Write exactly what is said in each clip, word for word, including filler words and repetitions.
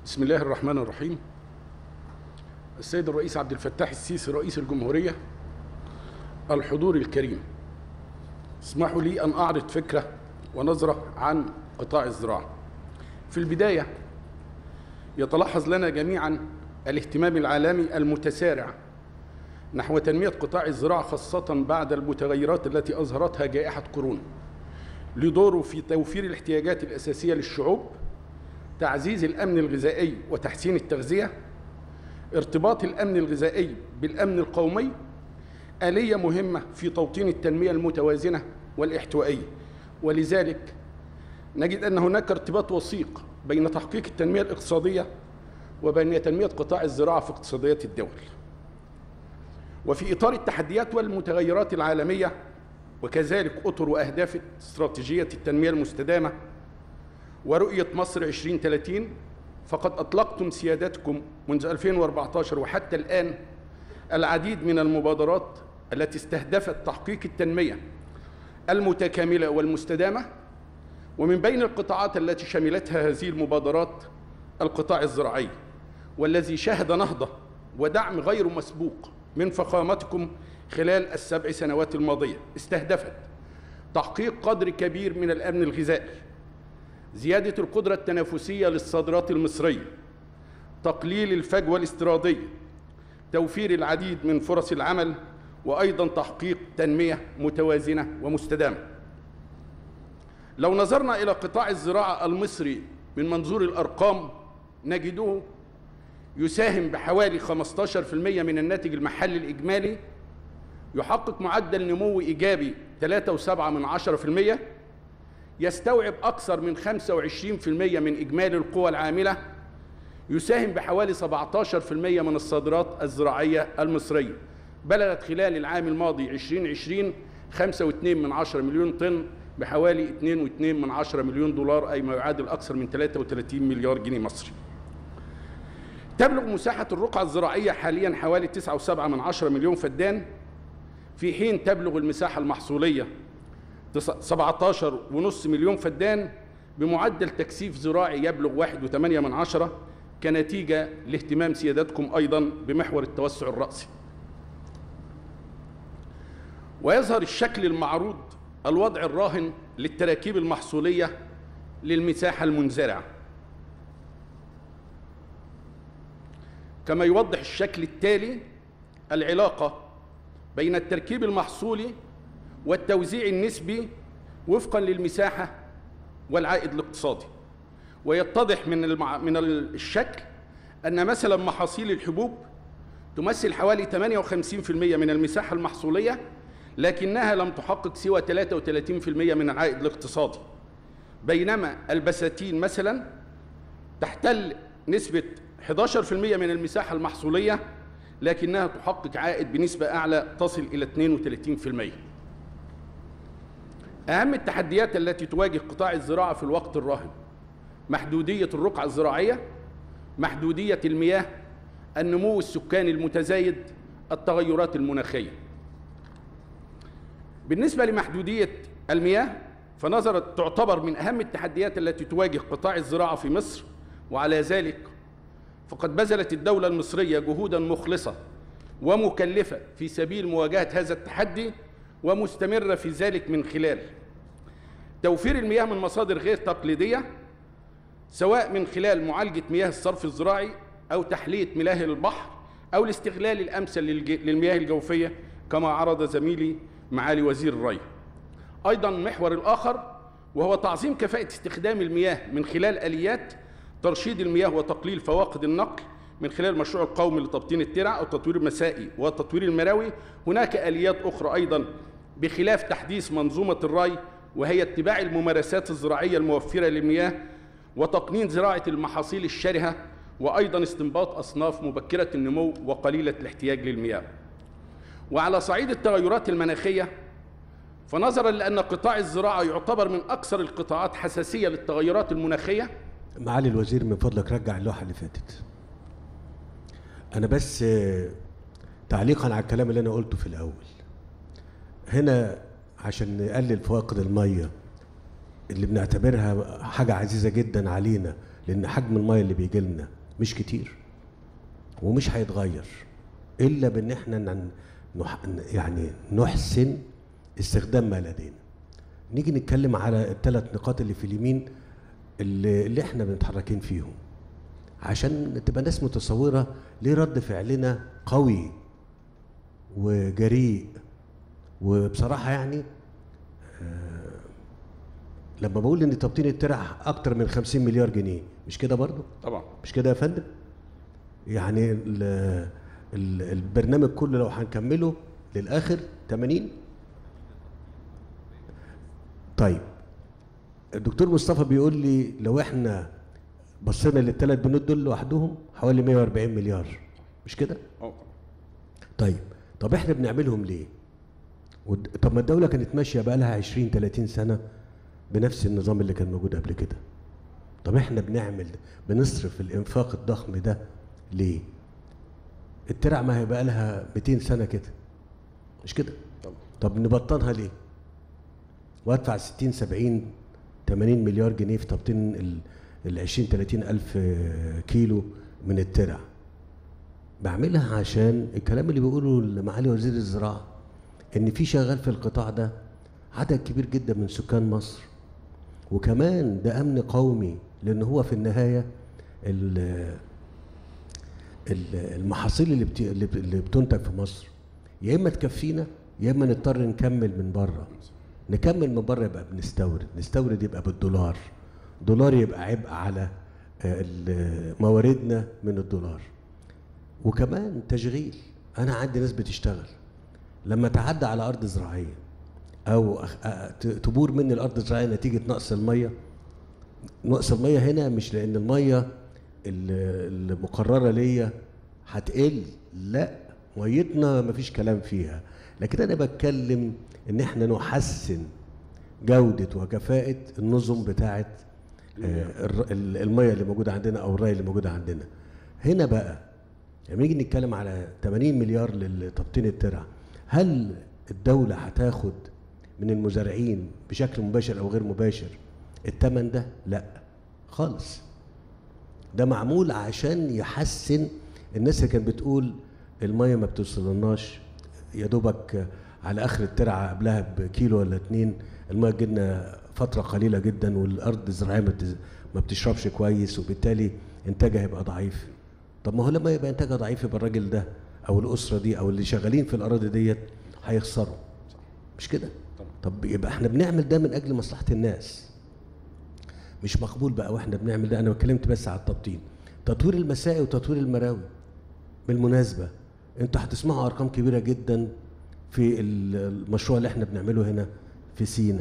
بسم الله الرحمن الرحيم. السيد الرئيس عبد الفتاح السيسي رئيس الجمهورية، الحضور الكريم، اسمحوا لي أن أعرض فكرة ونظرة عن قطاع الزراعة. في البداية يتلاحظ لنا جميعا الاهتمام العالمي المتسارع نحو تنمية قطاع الزراعة، خاصة بعد المتغيرات التي أظهرتها جائحة كورونا، لدوره في توفير الاحتياجات الأساسية للشعوب، تعزيز الأمن الغذائي وتحسين التغذية، ارتباط الأمن الغذائي بالأمن القومي، آلية مهمة في توطين التنمية المتوازنة والاحتوائية. ولذلك نجد أن هناك ارتباط وثيق بين تحقيق التنمية الاقتصادية وبين تنمية قطاع الزراعة في اقتصاديات الدول. وفي إطار التحديات والمتغيرات العالمية، وكذلك أطر وأهداف استراتيجية التنمية المستدامة ورؤية مصر عشرين ثلاثين، فقد أطلقتم سيادتكم منذ ألفين وأربعة عشر وحتى الآن العديد من المبادرات التي استهدفت تحقيق التنمية المتكاملة والمستدامة. ومن بين القطاعات التي شملتها هذه المبادرات القطاع الزراعي، والذي شهد نهضة ودعم غير مسبوق من فخامتكم خلال السبع سنوات الماضية، استهدفت تحقيق قدر كبير من الأمن الغذائي، زيادة القدرة التنافسية للصادرات المصرية، تقليل الفجوة الاستيرادية، توفير العديد من فرص العمل، وأيضاً تحقيق تنمية متوازنة ومستدامة. لو نظرنا إلى قطاع الزراعة المصري من منظور الأرقام، نجده يساهم بحوالي خمسة عشر بالمئة من الناتج المحلي الإجمالي، يحقق معدل نمو إيجابي ثلاثة وسبعة من عشرة بالمئة، يستوعب أكثر من خمسة وعشرين بالمئة من إجمالي القوى العاملة، يساهم بحوالي سبعة عشر بالمئة من الصادرات الزراعية المصرية، بلغت خلال العام الماضي ألفين وعشرين خمسة فاصلة اثنين من عشرة مليون طن بحوالي اثنين فاصلة اثنين من عشرة مليون دولار، أي ما يعادل أكثر من ثلاثة وثلاثين مليار جنيه مصري. تبلغ مساحة الرقعة الزراعية حالياً حوالي تسعة فاصلة سبعة من عشرة مليون فدان، في حين تبلغ المساحة المحصولية سبعة عشر فاصلة خمسة مليون فدان، بمعدل تكثيف زراعي يبلغ واحد فاصلة ثمانية من عشرة، كنتيجة لاهتمام سيادتكم أيضاً بمحور التوسع الرأسي. ويظهر الشكل المعروض الوضع الراهن للتراكيب المحصولية للمساحة المنزرعة، كما يوضح الشكل التالي العلاقة بين التركيب المحصولي والتوزيع النسبي وفقاً للمساحة والعائد الاقتصادي. ويتضح من المع... من الشكل أن مثلاً محاصيل الحبوب تمثل حوالي ثمانية وخمسين بالمئة من المساحة المحصولية، لكنها لم تحقق سوى ثلاثة وثلاثين بالمئة من العائد الاقتصادي، بينما البساتين مثلاً تحتل نسبة أحد عشر بالمئة من المساحة المحصولية، لكنها تحقق عائد بنسبة أعلى تصل إلى اثنين وثلاثين بالمئة. أهم التحديات التي تواجه قطاع الزراعة في الوقت الراهن: محدودية الرقعة الزراعية، محدودية المياه، النمو السكاني المتزايد، التغيرات المناخية. بالنسبة لمحدودية المياه، فنظرت تعتبر من أهم التحديات التي تواجه قطاع الزراعة في مصر، وعلى ذلك فقد بذلت الدولة المصرية جهوداً مخلصة ومكلفة في سبيل مواجهة هذا التحدي، ومستمرة في ذلك من خلال توفير المياه من مصادر غير تقليدية، سواء من خلال معالجة مياه الصرف الزراعي أو تحلية مياه البحر أو الاستغلال الأمثل للمياه الجوفية، كما عرض زميلي معالي وزير الري. أيضاً محور الآخر وهو تعظيم كفاءة استخدام المياه من خلال آليات ترشيد المياه وتقليل فواقد النقل من خلال المشروع القومي لتبطين الترع أو تطوير المسائي وتطوير المراوي. هناك آليات أخرى أيضاً بخلاف تحديث منظومة الري، وهي اتباع الممارسات الزراعية الموفرة للمياه وتقنين زراعة المحاصيل الشرهة، وأيضاً استنباط أصناف مبكرة النمو وقليلة الاحتياج للمياه. وعلى صعيد التغيرات المناخية، فنظراً لأن قطاع الزراعة يعتبر من أكثر القطاعات حساسية للتغيرات المناخية. معالي الوزير من فضلك رجع اللوحة اللي فاتت. أنا بس تعليقاً على الكلام اللي أنا قلته في الأول، هنا عشان نقلل فواقد المية اللي بنعتبرها حاجة عزيزة جداً علينا، لأن حجم المية اللي بيجي لنا مش كتير ومش هيتغير الا بان احنا ن- نح يعني نحسن استخدام ما لدينا. نيجي نتكلم على الثلاث نقاط اللي في اليمين اللي, اللي احنا بنتحركين فيهم عشان تبقى الناس متصوره ليه رد فعلنا قوي وجريء. وبصراحه يعني آه لما بقول ان تبطين الترع اكتر من خمسين مليار جنيه، مش كده برضو؟ طبعا. مش كده يا فندم؟ يعني ال ال البرنامج كله لو هنكمله للاخر ثمانين. طيب الدكتور مصطفى بيقول لي لو احنا بصينا للثلاث بنود دول لوحدهم حوالي مية وأربعين مليار، مش كده؟ اه. طيب طب احنا بنعملهم ليه؟ ود- طب ما الدولة كانت ماشية بقى لها عشرين ثلاثين سنة بنفس النظام اللي كان موجود قبل كده. طب احنا بنعمل بنصرف الانفاق الضخم ده ليه؟ الترع ما هي بقى لها مئتين سنة كده، مش كده؟ طبعا. طب نبطنها ليه؟ وادفع ستين سبعين ثمانين مليار جنيه في تبطين ال ال عشرين ثلاثين الف كيلو من الترع. بعملها عشان الكلام اللي بيقوله معالي وزير الزراعه ان في شغال في القطاع ده عدد كبير جدا من سكان مصر، وكمان ده امن قومي لان هو في النهايه ال- ال- المحاصيل اللي بت- اللي ب- اللي بتنتج في مصر يا اما تكفينا يا اما نضطر نكمل من بره. نكمل من بره يبقى بنستورد، نستورد يبقى بالدولار، دولار يبقى عبء على آه، ال- مواردنا من الدولار. وكمان تشغيل، انا عندي ناس بتشتغل لما تعدى على ارض زراعيه او أخ- آه، ت- تبور مني الارض الزراعيه نتيجه نقص الميه. نقص الميه هنا مش لان الميه ال- المقرره ليا هتقل، لا، ميتنا مفيش كلام فيها، لكن انا بتكلم ان احنا نحسن جوده وكفاءه النظم بتاعه آه، الر- ال- الميه اللي موجوده عندنا او الري اللي موجوده عندنا. هنا بقى لما نيجي نتكلم على ثمانين مليار لتبطين الترع، هل الدوله هتاخد من المزارعين بشكل مباشر او غير مباشر الثمن ده؟ لا خالص. ده معمول عشان يحسن الناس اللي كانت بتقول الميه ما بتوصلناش يا دوبك على اخر الترعه قبلها بكيلو ولا اتنين الميه تجيلنا فتره قليله جدا والارض الزراعيه ما بتز- ما بتشربش كويس وبالتالي انتاجها هيبقى ضعيف. طب ما هو لما يبقى انتاجها ضعيف يبقى الراجل ده او الاسره دي او اللي شغالين في الاراضي ديت هيخسروا، مش كده؟ طب يبقى احنا بنعمل ده من اجل مصلحه الناس. مش مقبول بقى واحنا بنعمل ده. انا اتكلمت بس على التبطين. تطوير المسائي وتطوير المراوي، بالمناسبه انتوا هتسمعوا ارقام كبيره جدا في المشروع اللي احنا بنعمله هنا في سينا،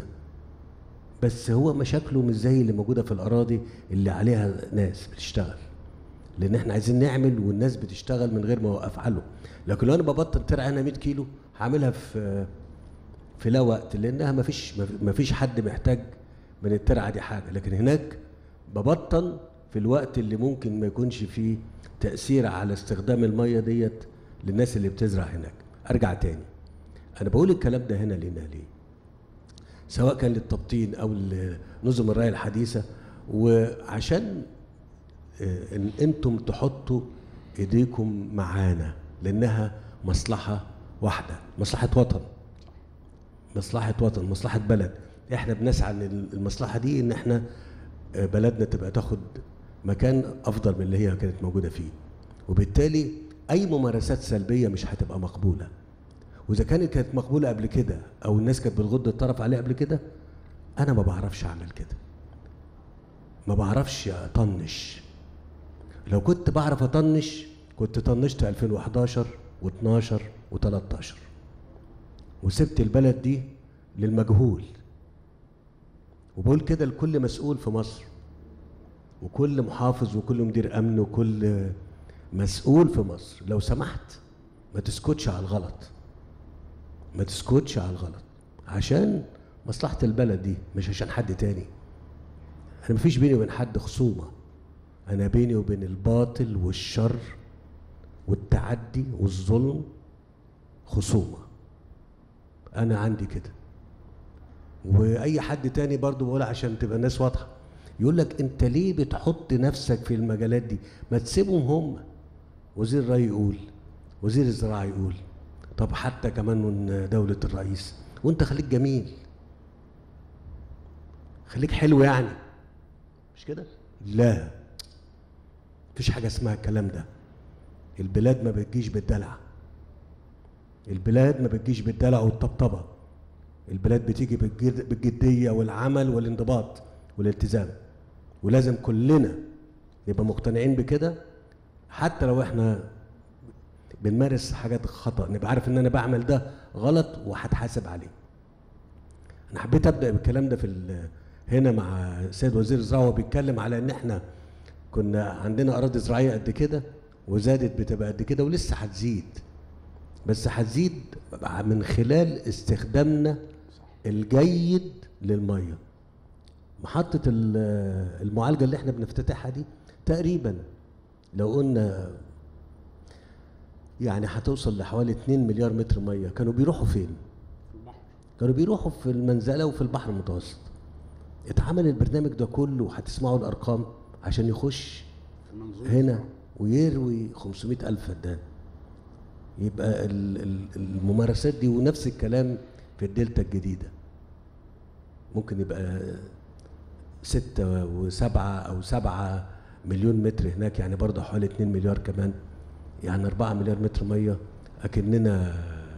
بس هو مشاكله مش زي اللي موجوده في الاراضي اللي عليها ناس بتشتغل، لان احنا عايزين نعمل والناس بتشتغل من غير ما اوقف عنه. لكن لو انا ببطل ترعه هنا مية كيلو هعملها في في لا وقت، لانها ما فيش ما فيش حد محتاج من الترعه دي حاجه. لكن هناك ببطن في الوقت اللي ممكن ما يكونش فيه تاثير على استخدام الميه ديت للناس اللي بتزرع هناك. ارجع تاني، انا بقول الكلام ده هنا لنا ليه؟ سواء كان للتبطين او نظم الري الحديثه، وعشان آه، ان انتم تحطوا ايديكم معانا، لانها مصلحه واحده، مصلحه وطن، مصلحه وطن، مصلحه بلد. احنا بنسعى ان المصلحه دي ان احنا آه، بلدنا تبقى تاخد مكان افضل من اللي هي كانت موجوده فيه، وبالتالي اي ممارسات سلبيه مش هتبقى مقبوله. واذا كانت كانت مقبوله قبل كده او الناس كانت بتغض الطرف عليها قبل كده، انا ما بعرفش اعمل كده، ما بعرفش اطنش. لو كنت بعرف اطنش كنت طنشت ألفين وحداشر واتناشر وتلتاشر وسبت البلد دي للمجهول. وبقول كده لكل مسؤول في مصر وكل محافظ وكل مدير امن وكل مسؤول في مصر، لو سمحت ما تسكتش على الغلط، ما تسكتش على الغلط عشان مصلحة البلد دي، مش عشان حد تاني. انا مفيش بيني وبين حد خصومة، انا بيني وبين الباطل والشر والتعدي والظلم خصومة، انا عندي كده. واي حد تاني برضو بقول عشان تبقى الناس واضحة، يقول لك انت ليه بتحط نفسك في المجالات دي؟ ما تسيبهم هم. وزير الري يقول، وزير الزراعه يقول، طب حتى كمان من دوله الرئيس، وانت خليك جميل، خليك حلو يعني، مش كده؟ لا، مفيش حاجه اسمها الكلام ده. البلاد ما بتجيش بالدلع، البلاد ما بتجيش بالدلع والطبطبه، البلاد بتيجي بالجديه والعمل والانضباط والالتزام. ولازم كلنا نبقى مقتنعين بكده، حتى لو احنا بنمارس حاجات خطأ نبقى عارف ان انا بعمل ده غلط وهتحاسب عليه. انا حبيت ابدا بالكلام ده في هنا مع السيد وزير الزراعه وهو بيتكلم على ان احنا كنا عندنا اراضي زراعيه قد كده وزادت بتبقى قد كده ولسه هتزيد، بس هتزيد من خلال استخدامنا الجيد للميه. محطه المعالجه اللي احنا بنفتتحها دي تقريبا لو قلنا يعني هتوصل لحوالي اتنين مليار متر ميه، كانوا بيروحوا فين؟ في البحر. كانوا بيروحوا في المنزله وفي البحر المتوسط. اتعمل البرنامج ده كله وهتسمعوا الارقام عشان يخش هنا ويروي خمسمائة ألف فدان. يبقى الممارسات دي، ونفس الكلام في الدلتا الجديدة، ممكن يبقى ستة وسبعة أو سبعة مليون متر هناك، يعني برضه حوالي اتنين مليار كمان، يعني أربعة مليار متر مية. أكننا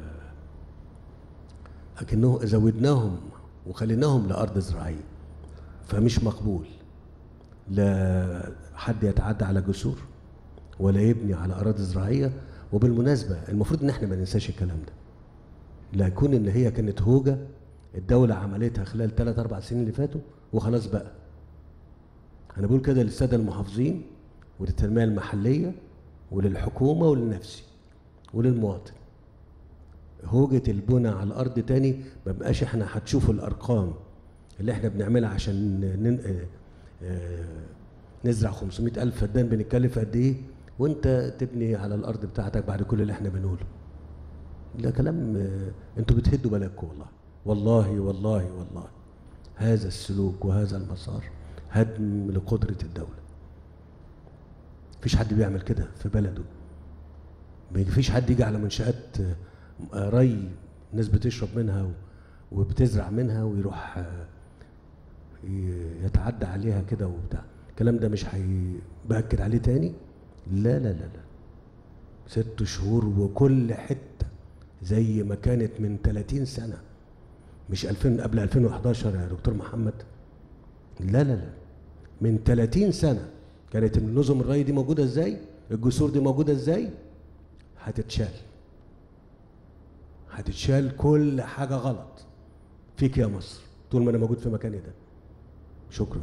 أكنه زودناهم وخليناهم لأرض زراعية، فمش مقبول لا حد يتعدى على جسور ولا يبني على أراضي زراعية. وبالمناسبة المفروض إن احنا ما ننساش الكلام ده، لا يكون إن هي كانت هوجة الدولة عملتها خلال ثلاث أربع سنين اللي فاتوا وخلاص بقى. أنا بقول كده للسادة المحافظين وللتنمية المحلية وللحكومة وللنفسي وللمواطن، هوجة البنى على الأرض تاني ما بقاش احنا هتشوفوا الأرقام اللي احنا بنعملها عشان نن... نزرع خمسمائة ألف فدان بنتكلف قد إيه، وأنت تبني على الأرض بتاعتك بعد كل اللي احنا بنقوله. ده كلام أنتوا بتهدوا بالكم والله، والله والله والله. هذا السلوك وهذا المسار هدم لقدرة الدولة. مفيش حد بيعمل كده في بلده، مفيش حد يجي على منشآت ري الناس بتشرب منها وبتزرع منها ويروح يتعدى عليها كده وبتاع. الكلام ده مش هيبأكد عليه تاني. لا لا لا لا، ست شهور وكل حتة زي ما كانت من ثلاثين سنة، مش ألفين قبل ألفين وحداشر يا دكتور محمد. لا لا لا، من ثلاثين سنة كانت النظم الري دي موجودة ازاي؟ الجسور دي موجودة ازاي؟ هتتشال، هتتشال كل حاجة غلط فيك يا مصر طول ما أنا موجود في مكاني ده. شكرا.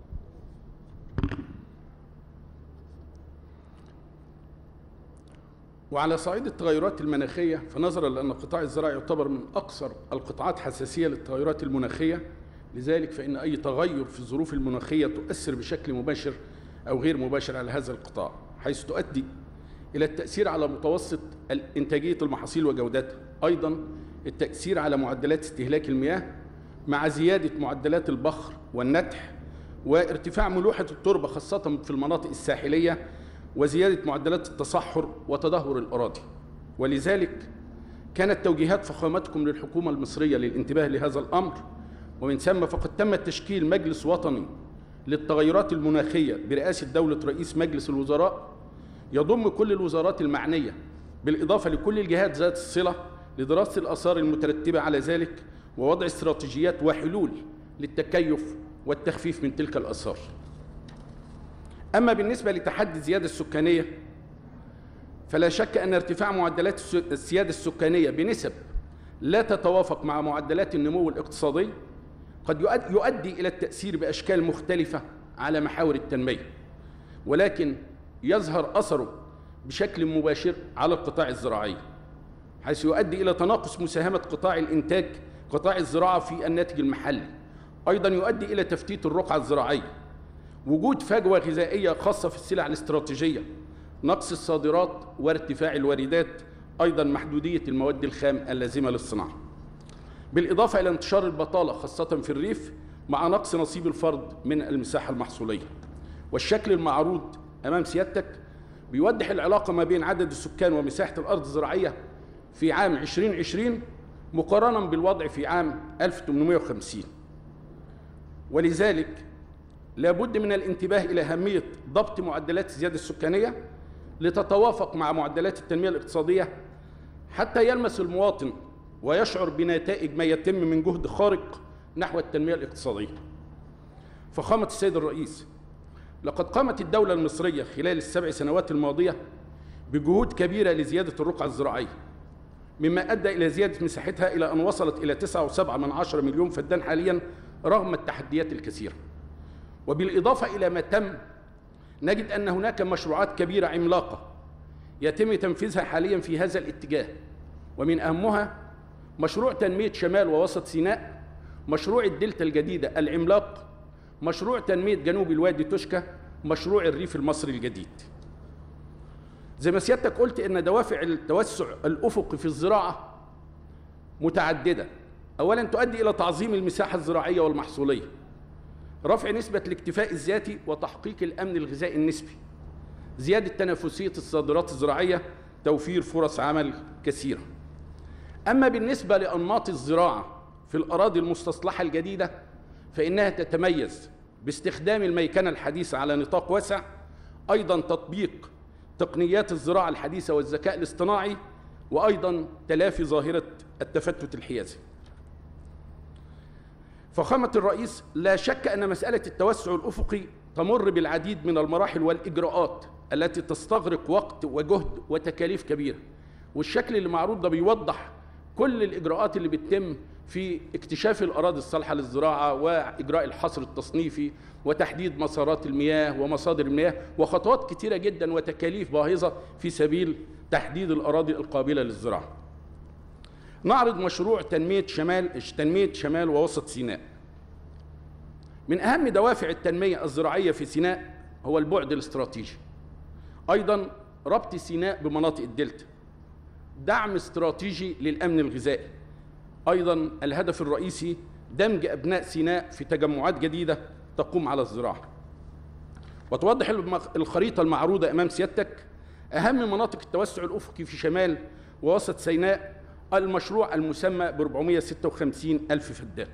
وعلى صعيد التغيرات المناخية، فنظرا لأن القطاع الزراعي يعتبر من أكثر القطاعات حساسية للتغيرات المناخية، لذلك فإن أي تغير في الظروف المناخية تؤثر بشكل مباشر أو غير مباشر على هذا القطاع، حيث تؤدي إلى التأثير على متوسط إنتاجية المحاصيل وجودتها، أيضا التأثير على معدلات استهلاك المياه مع زيادة معدلات البخر والنتح وارتفاع ملوحة التربة خاصة في المناطق الساحلية وزيادة معدلات التصحر وتدهور الأراضي. ولذلك كانت توجيهات فخامتكم للحكومة المصرية للانتباه لهذا الأمر، ومن ثم فقد تم تشكيل مجلس وطني للتغيرات المناخية برئاسة دولة رئيس مجلس الوزراء يضم كل الوزارات المعنية بالإضافة لكل الجهات ذات الصلة لدراسة الآثار المترتبة على ذلك ووضع استراتيجيات وحلول للتكيف والتخفيف من تلك الآثار. أما بالنسبة لتحدي الزيادة السكانية، فلا شك أن ارتفاع معدلات الزيادة السكانية بنسب لا تتوافق مع معدلات النمو الاقتصادي قد يؤدي إلى التأثير بأشكال مختلفة على محاور التنمية، ولكن يظهر أثره بشكل مباشر على القطاع الزراعي، حيث يؤدي إلى تناقص مساهمة قطاع الإنتاج قطاع الزراعة في الناتج المحلي. أيضا يؤدي إلى تفتيت الرقعة الزراعية، وجود فجوة غذائية خاصة في السلع الاستراتيجية، نقص الصادرات وارتفاع الواردات، أيضا محدودية المواد الخام اللازمة للصناعة، بالإضافة إلى انتشار البطالة خاصة في الريف مع نقص نصيب الفرد من المساحة المحصولية. والشكل المعروض أمام سيادتك بيوضح العلاقة ما بين عدد السكان ومساحة الأرض الزراعية في عام ألفين وعشرين مقارنة بالوضع في عام ألف وثمانمائة وخمسين. ولذلك لابد من الانتباه إلى أهمية ضبط معدلات الزيادة السكانية لتتوافق مع معدلات التنمية الاقتصادية حتى يلمس المواطن ويشعر بنتائج ما يتم من جهد خارق نحو التنمية الاقتصادية. فخامة السيد الرئيس، لقد قامت الدولة المصرية خلال السبع سنوات الماضية بجهود كبيرة لزيادة الرقعة الزراعية، مما أدى إلى زيادة مساحتها إلى أن وصلت إلى تسعة فاصلة سبعة من عشرة مليون فدان حالياً رغم التحديات الكثيرة. وبالإضافة إلى ما تم، نجد أن هناك مشروعات كبيرة عملاقة يتم تنفيذها حالياً في هذا الاتجاه، ومن أهمها مشروع تنمية شمال ووسط سيناء، مشروع الدلتا الجديدة العملاق، مشروع تنمية جنوب الوادي توشكا، مشروع الريف المصري الجديد. زي ما سيادتك قلت إن دوافع التوسع الأفقي في الزراعة متعددة. أولاً تؤدي إلى تعظيم المساحة الزراعية والمحصولية، رفع نسبة الاكتفاء الذاتي وتحقيق الأمن الغذائي النسبي، زيادة تنافسية الصادرات الزراعية، توفير فرص عمل كثيرة. أما بالنسبة لأنماط الزراعة في الأراضي المستصلحة الجديدة فإنها تتميز باستخدام الميكنة الحديثة على نطاق واسع، أيضاً تطبيق تقنيات الزراعة الحديثة والذكاء الاصطناعي، وأيضاً تلافي ظاهرة التفتت الحيازي. فخامة الرئيس، لا شك أن مسألة التوسع الأفقي تمر بالعديد من المراحل والإجراءات التي تستغرق وقت وجهد وتكاليف كبيرة، والشكل اللي معروض ده بيوضح كل الإجراءات اللي بتتم في اكتشاف الأراضي الصالحة للزراعة وإجراء الحصر التصنيفي وتحديد مسارات المياه ومصادر المياه، وخطوات كتيرة جدا وتكاليف باهظة في سبيل تحديد الأراضي القابلة للزراعة. نعرض مشروع تنمية شمال تنمية شمال ووسط سيناء. من أهم دوافع التنمية الزراعية في سيناء هو البعد الاستراتيجي، أيضا ربط سيناء بمناطق الدلتا، دعم استراتيجي للأمن الغذائي، أيضا الهدف الرئيسي دمج أبناء سيناء في تجمعات جديدة تقوم على الزراعة. وتوضح الخريطة المعروضة أمام سيادتك أهم مناطق التوسع الأفقي في شمال ووسط سيناء المشروع المسمى ب أربعمائة وستة وخمسين ألف فدان.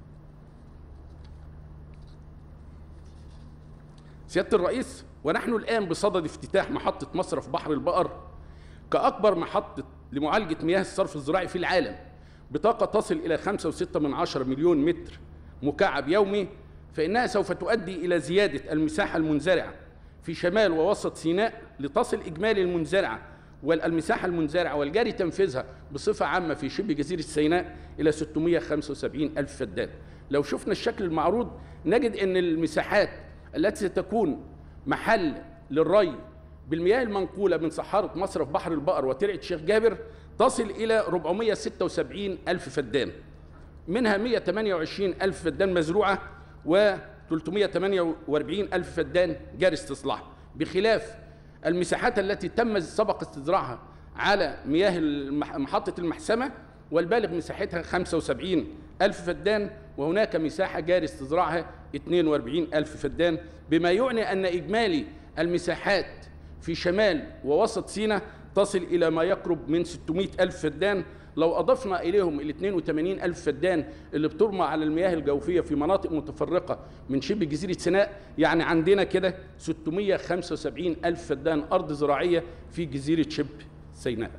سيادة الرئيس، ونحن الآن بصدد افتتاح محطة مصرف بحر البقر كأكبر محطة لمعالجة مياه الصرف الزراعي في العالم بطاقة تصل إلى خمسة فاصلة ستة من عشرة مليون متر مكعب يومي، فإنها سوف تؤدي إلى زيادة المساحة المنزرعة في شمال ووسط سيناء لتصل إجمالي المنزرعة والمساحة المنزرعة والجاري تنفيذها بصفة عامة في شبه جزيرة سيناء إلى ستمائة وخمسة وسبعين ألف فدان. لو شفنا الشكل المعروض نجد أن المساحات التي ستكون محل للري بالمياه المنقولة من صحارة مصرف بحر البقر وترعة شيخ جابر تصل إلى أربعمائة وستة وسبعين ألف فدان، منها مائة وثمانية وعشرين ألف فدان مزروعة و ثلاثمائة وثمانية وأربعين ألف فدان جاري استصلاح، بخلاف المساحات التي تم سبق استزراعها على مياه محطة المحسمة والبالغ مساحتها خمسة وسبعين ألف فدان، وهناك مساحة جاري استزراعها اثنين وأربعين ألف فدان، بما يعني أن إجمالي المساحات في شمال ووسط سيناء تصل إلى ما يقرب من ستمائة ألف فدان. لو أضفنا إليهم ال اثنين وثمانين ألف فدان اللي بترمى على المياه الجوفية في مناطق متفرقة من شبه جزيرة سيناء، يعني عندنا كده ستمائة وخمسة وسبعين ألف فدان أرض زراعية في جزيرة شبه سيناء.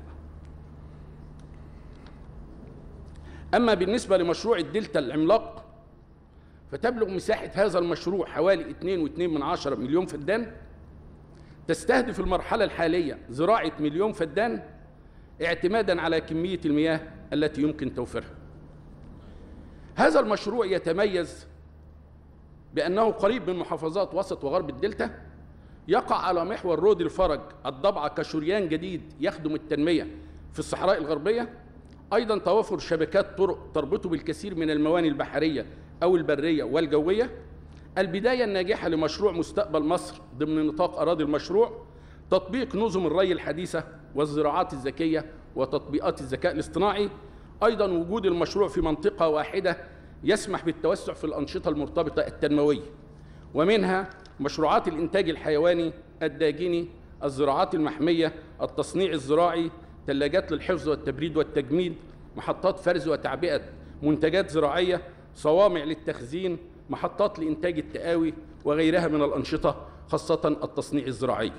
أما بالنسبة لمشروع الدلتا العملاق فتبلغ مساحة هذا المشروع حوالي اثنين فاصلة اثنين من عشرة مليون فدان، تستهدف المرحلة الحالية زراعة مليون فدان اعتمادا على كمية المياه التي يمكن توفيرها. هذا المشروع يتميز بأنه قريب من محافظات وسط وغرب الدلتا، يقع على محور رود الفرج الضبعة كشريان جديد يخدم التنمية في الصحراء الغربية، أيضا توافر شبكات طرق تربطه بالكثير من الموانئ البحرية أو البرية والجوية. البداية الناجحة لمشروع مستقبل مصر ضمن نطاق أراضي المشروع تطبيق نظم الري الحديثة والزراعات الذكية وتطبيقات الذكاء الاصطناعي، أيضا وجود المشروع في منطقة واحدة يسمح بالتوسع في الأنشطة المرتبطة التنموية، ومنها مشروعات الإنتاج الحيواني، الداجني، الزراعات المحمية، التصنيع الزراعي، ثلاجات للحفظ والتبريد والتجميد، محطات فرز وتعبئة منتجات زراعية، صوامع للتخزين، محطات لإنتاج التقاوي، وغيرها من الأنشطة خاصة التصنيع الزراعي.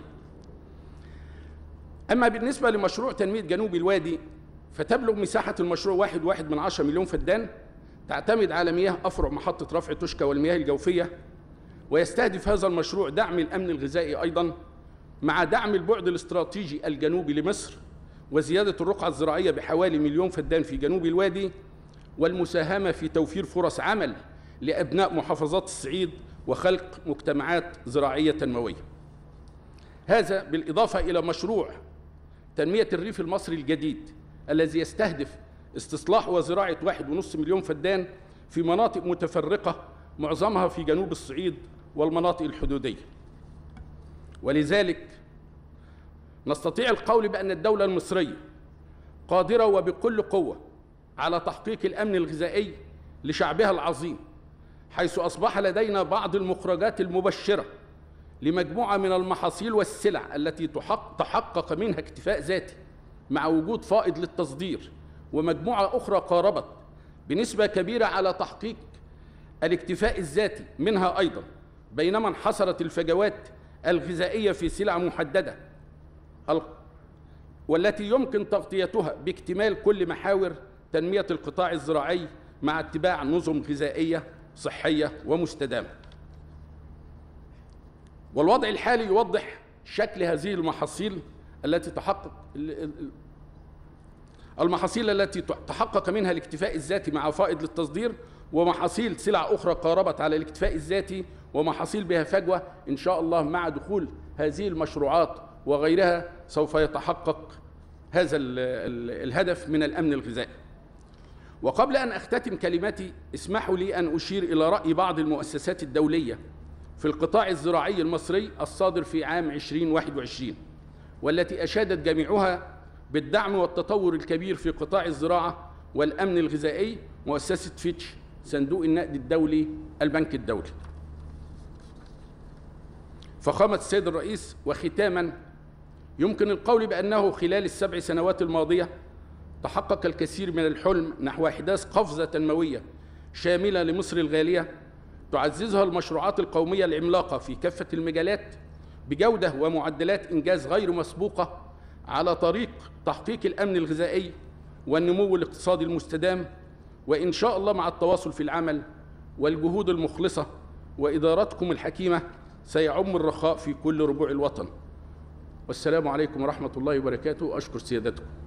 أما بالنسبة لمشروع تنمية جنوب الوادي فتبلغ مساحة المشروع واحد واحد من عشرة مليون فدان، تعتمد على مياه أفرع محطة رفع توشكا والمياه الجوفية، ويستهدف هذا المشروع دعم الأمن الغذائي أيضا، مع دعم البعد الاستراتيجي الجنوبي لمصر، وزيادة الرقعة الزراعية بحوالي مليون فدان في جنوب الوادي، والمساهمة في توفير فرص عمل لأبناء محافظات الصعيد وخلق مجتمعات زراعية تنموية. هذا بالإضافة إلى مشروع تنمية الريف المصري الجديد الذي يستهدف استصلاح وزراعة واحد ونصف مليون فدان في مناطق متفرقة معظمها في جنوب الصعيد والمناطق الحدودية. ولذلك نستطيع القول بأن الدولة المصرية قادرة وبكل قوة على تحقيق الأمن الغذائي لشعبها العظيم، حيث أصبح لدينا بعض المخرجات المبشرة لمجموعة من المحاصيل والسلع التي تحقق منها اكتفاء ذاتي مع وجود فائض للتصدير، ومجموعة أخرى قاربت بنسبة كبيرة على تحقيق الاكتفاء الذاتي منها أيضا، بينما انحصرت الفجوات الغذائية في سلع محددة والتي يمكن تغطيتها باكتمال كل محاور تنمية القطاع الزراعي مع اتباع نظم غذائية صحية ومستدامة. والوضع الحالي يوضح شكل هذه المحاصيل التي تحقق المحاصيل التي تحقق منها الاكتفاء الذاتي مع فائض للتصدير، ومحاصيل سلع أخرى قاربت على الاكتفاء الذاتي، ومحاصيل بها فجوة. إن شاء الله مع دخول هذه المشروعات وغيرها سوف يتحقق هذا الهدف من الأمن الغذائي. وقبل أن أختتم كلمتي اسمحوا لي أن أشير إلى رأي بعض المؤسسات الدولية في القطاع الزراعي المصري الصادر في عام ألفين وواحد وعشرين، والتي أشادت جميعها بالدعم والتطور الكبير في قطاع الزراعة والأمن الغذائي، مؤسسة فيتش، صندوق النقد الدولي، البنك الدولي. فخامة السيد الرئيس، وختاما يمكن القول بأنه خلال السبع سنوات الماضية تحقق الكثير من الحلم نحو إحداث قفزة تنموية شاملة لمصر الغالية تعززها المشروعات القومية العملاقة في كافة المجالات بجودة ومعدلات إنجاز غير مسبوقة على طريق تحقيق الأمن الغذائي والنمو الاقتصادي المستدام. وإن شاء الله مع التواصل في العمل والجهود المخلصة وإدارتكم الحكيمة سيعم الرخاء في كل ربوع الوطن. والسلام عليكم ورحمة الله وبركاته. أشكر سيادتكم.